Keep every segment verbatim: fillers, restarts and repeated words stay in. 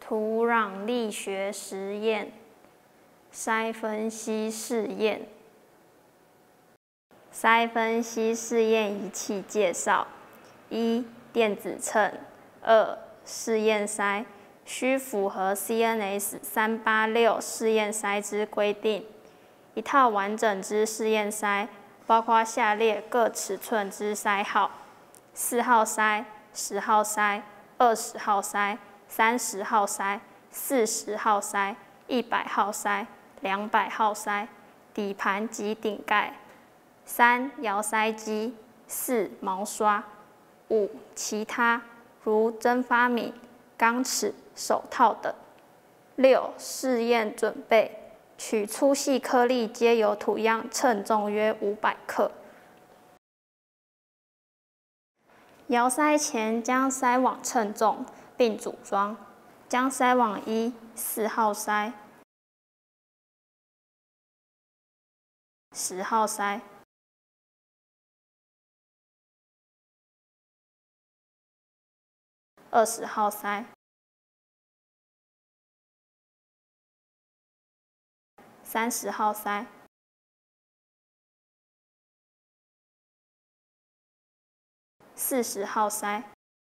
土壤力学实验，筛分析试验。筛分析试验仪器介绍：一、电子秤；二、试验筛，需符合 C N S 三八六试验筛之规定。一套完整之试验筛，包括下列各尺寸之筛号：四号筛、十号筛、二十号筛、三十号筛、四十号筛、一百号筛、两百号筛，底盘及顶盖。三、摇筛机。四、毛刷。五、其他，如蒸发米、钢尺、手套等。六、试验准备。取粗细颗粒皆有土样，称重约五百克。摇筛前将筛网称重，并组装。将筛网依四号筛、十号筛、二十号筛、三十号筛、四十号筛、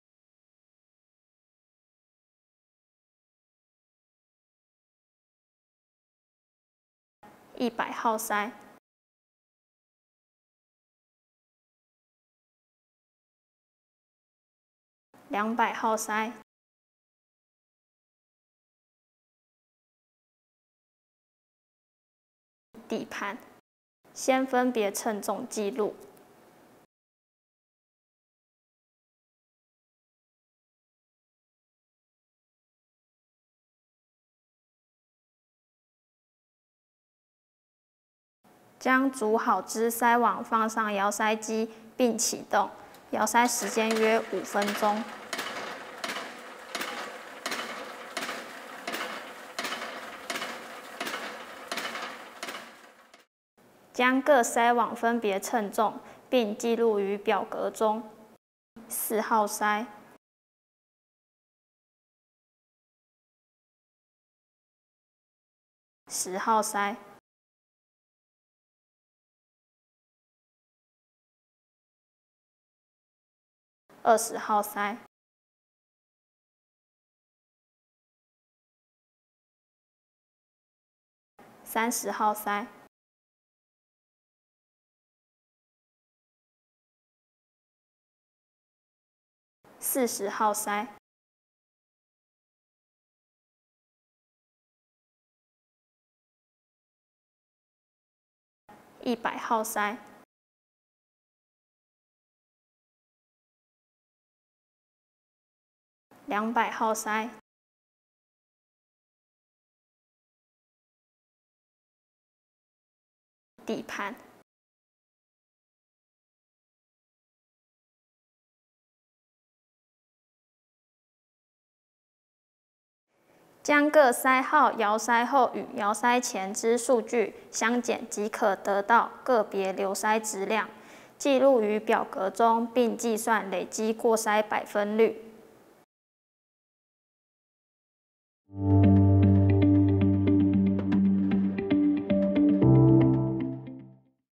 一百号筛。两百号筛。底盘，先分别称重记录。将组好之筛网放上摇筛机，并启动。摇筛时间约五分钟。将各筛网分别称重，并记录于表格中。四号筛、十号筛、二十号筛。三十号筛。四十号筛。一百号筛。两百号筛。底盘。将各筛号摇筛后与摇筛前之数据相减，即可得到个别流筛质量，记录于表格中，并计算累积过筛百分率。